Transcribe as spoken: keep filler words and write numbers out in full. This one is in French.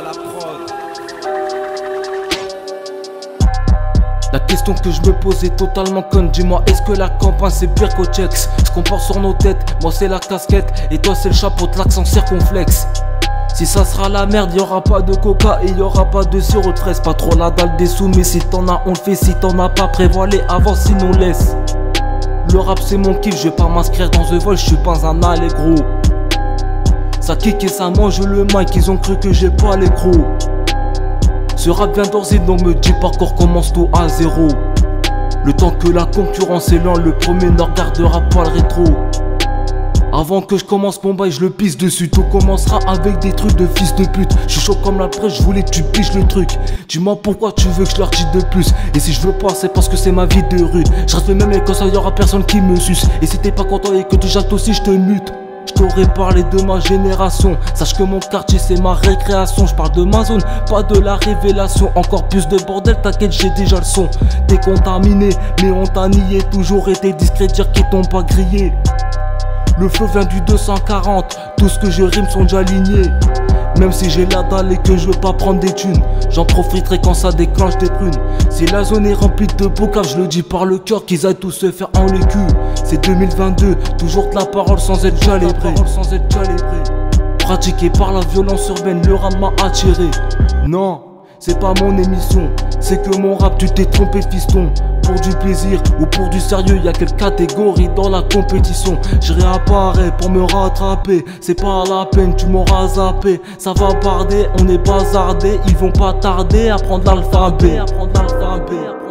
la prod. La question que je me pose est totalement conne. Dis-moi, est-ce que la campagne c'est pire qu'au Chex? Ce qu'on porte sur nos têtes, moi c'est la casquette et toi c'est le chapeau de l'accent circonflexe. Si ça sera la merde, y'aura pas de coca et y'aura pas de sirop de fraise. Pas trop la dalle des sous, mais si t'en as on le fait. Si t'en as pas, prévois les avant sinon laisse. Le rap c'est mon kiff, je vais pas m'inscrire dans The Vol, je suis pas un allégro. Ça kick et ça mange le mic, ils ont cru que j'ai pas les crocs. Ce rap vient d'Orzine, donc me dis pas qu'on recommence tout à zéro. Le temps que la concurrence est lent, le premier ne regardera pas le rétro. Avant que je commence mon bail, je le pisse dessus. Tout commencera avec des trucs de fils de pute. Je suis chaud comme la presse, je voulais que tu piges le truc. Dis-moi pourquoi tu veux que je leur dise de plus. Et si je veux pas, c'est parce que c'est ma vie de rue. Je reste le même et quand ça y'aura personne qui me suce. Et si t'es pas content et que tu jactes aussi, je te mute. Je t'aurais parlé de ma génération. Sache que mon quartier c'est ma récréation. Je parle de ma zone, pas de la révélation. Encore plus de bordel, t'inquiète j'ai déjà le son. T'es contaminé, mais on t'a nié. Toujours été discret, dire qu'ils t'ont pas grillé. Le flow vient du deux cent quarante, tout ce que je rime sont déjà alignés. Même si j'ai la dalle et que je veux pas prendre des thunes, j'en profiterai quand ça déclenche des prunes. Si la zone est remplie de bocage, je le dis par le cœur qu'ils aillent tous se faire en les culs. C'est deux mille vingt-deux, toujours de la parole sans être calibré. Pratiqué par la violence urbaine, le rap m'a attiré. Non, c'est pas mon émission, c'est que mon rap tu t'es trompé fiston. Pour du plaisir ou pour du sérieux, y'a quelle catégorie dans la compétition? Je réapparais pour me rattraper, c'est pas la peine, tu m'auras zappé. Ça va barder, on est bazardé, ils vont pas tarder à prendre l'alphabet.